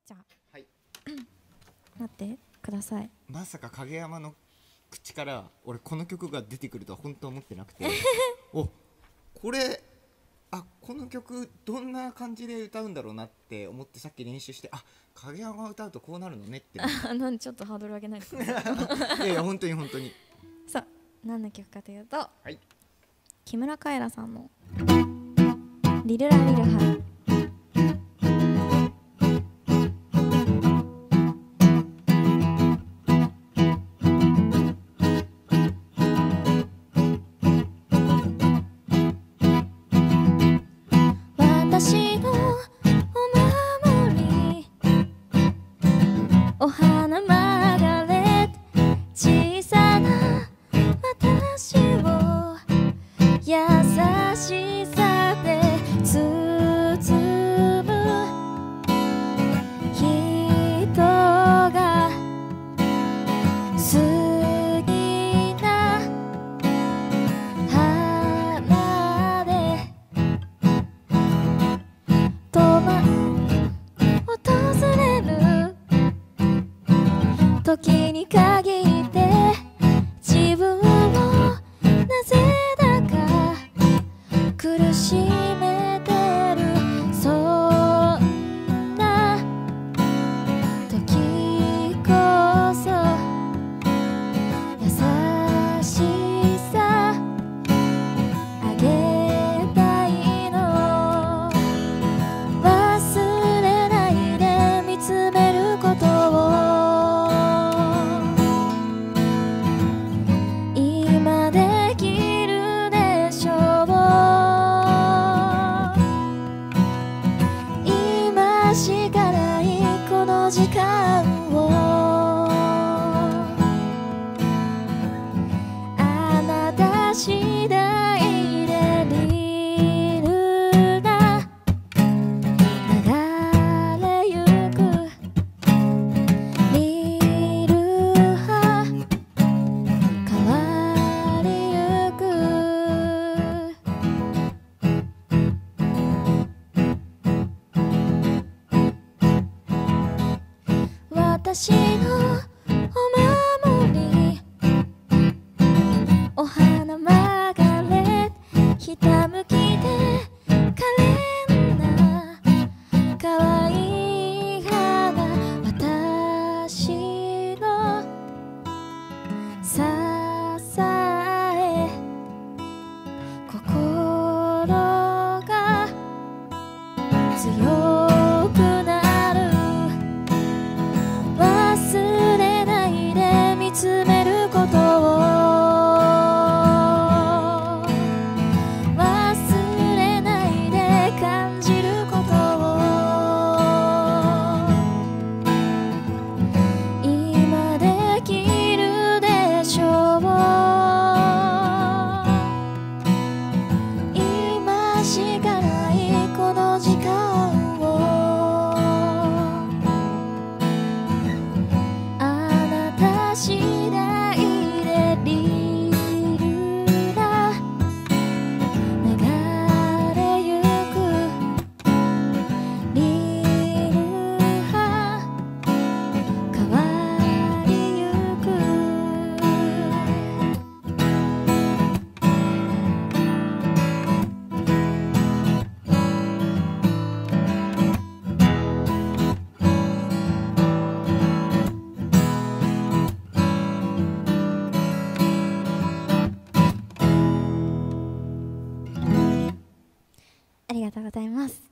じゃあ、 はい。 待ってください。 まさか影山の口から俺この曲が出てくるとは本当思ってなくてお、これこの曲どんな感じで歌うんだろうなって思ってさっき練習して、影山が歌うとこうなるのねってなんでちょっとハードル上げないですかいやいや本当に本当に。 さあ、何の曲かというと、 はい、 木村カエラさんのリルラリルハ。私のお守り、お花マーガレット、小さな私を優しさで包む人が好きな花で訪れる時に限って自分をなぜだか苦しめてる、そんな時こそ優しさあげたいの。忘れないで見つめることを、今できるでしょう。今しかないこの時間を、あなた次第でリルが流れゆく、リルは変わりゆく。私のお守り、お花マーガレット、ひたむきで可憐な可愛い花、私の支え、心が強くなる。忘れないで見つめることを、忘れないで感じることを、今できるでしょう。今しかないこの時間を、あなた次第でリルが流れゆく、リルは変わりゆく。ありがとうございます。